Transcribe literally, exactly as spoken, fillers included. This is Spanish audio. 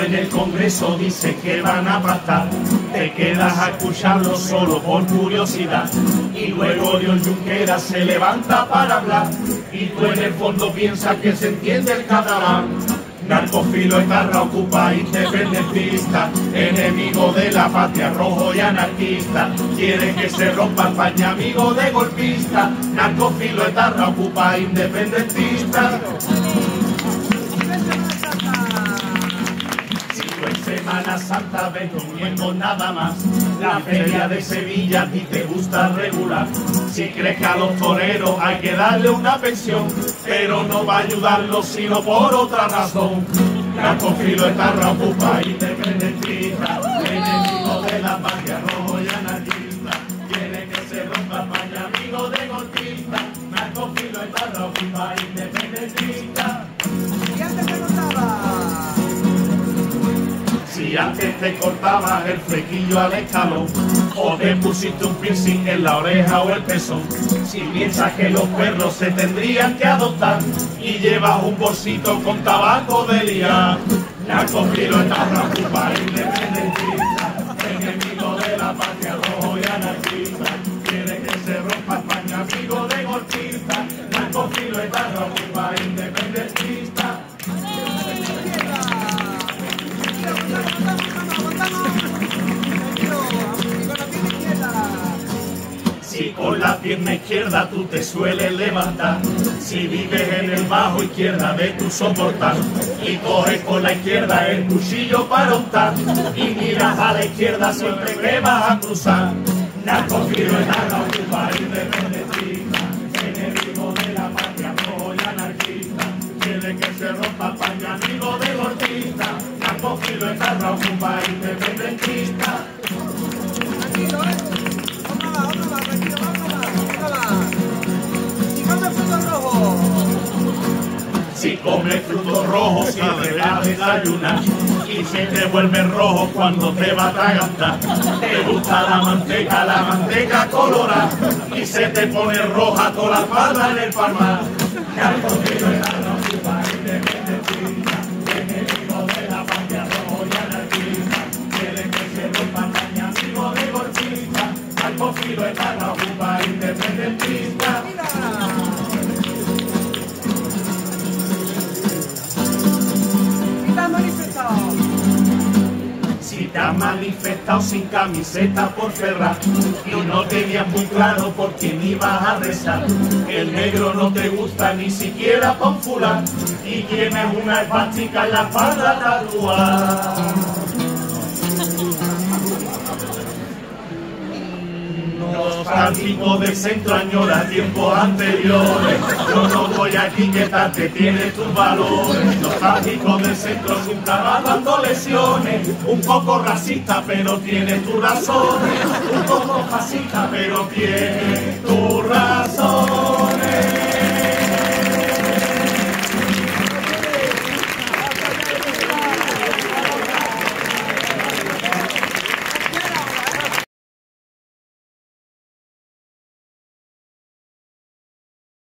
en el Congreso dicen que van a pactar, te quedas a escucharlo solo por curiosidad. Y luego Oriol Junqueras se levanta para hablar, y tú en el fondo piensas que se entiende el catalán. Narcófilo, etarra, ocupa, independentista, enemigo de la patria, rojo y anarquista. Quiere que se rompa España, amigo de golpista. Narcófilo, etarra, ocupa, independentista. Si tú en Semana Santa ves comiendo nada más, la feria de Sevilla a ti te gusta regular. Si crees que a los toreros hay que darle una pensión, pero no va a ayudarlos sino por otra razón. Narcófilo, etarra, ocupa, independentista, enemigo de la patria, rojo y anarquista. Quiere que se rompa España, amigo de golpista. Narcófilo, etarra, ocupa, independentista. ¿Y antes te contaba? Si antes te cortabas el flequillo al escalón, o te pusiste un piercing en la oreja o el pezón, si piensas que los perros se tendrían que adoptar y llevas un bolsito con tabaco de liar. Narcófilo, etarra, ocupa, independentista, enemigo de la patria, rojo y anarquista. Quiere que se rompa España, amigo de golpista. Narcófilo, etarra, ocupa, independentista. Si con la pierna izquierda tú te sueles levantar, si vives en el bajo izquierda de tu soportar, y coges con la izquierda el cuchillo para untar, y miras a la izquierda siempre que vas a cruzar. Narcófilo, etarra, ocupa, independentista, enemigo de la patria, rojo y anarquista. Quiere que se rompa España, amigo de golpista. Narcófilo, etarra, ocupa, independentista. Tranquilo, ¿eh? Otra va, otra va, tranquilo, otra va, otra va. ¿Y come frutos rojos? Si comes frutos rojos siempre vas a desayunar, y se te vuelve rojo cuando te va a atragantar. Te gusta la manteca, la manteca colorada, y se te pone roja toda la espalda en el palmar. Narcófilo, etarra, ocupa, independentista, enemigo de la patria, rojo y anarquista. Quiere que se rompa España, amigo de golpista. Narcófilo, etarra, ocupa, independentista. ¿Y te has manifestado? Si te has manifestado sin camiseta por Ferraz y no tenías muy claro por quién ibas a rezar, el negro no te gusta ni siquiera pa' un fulán, y tienes una esvástica en la espalda tatuada. Nostálgico del centro, añora tiempos anteriores. Yo no voy a etiquetarte, tienes tus valores. Nostálgico del centro, nunca va dando lesiones. Un poco racista, pero tienes tus razones. Un poco fascista, pero tienes tus razones.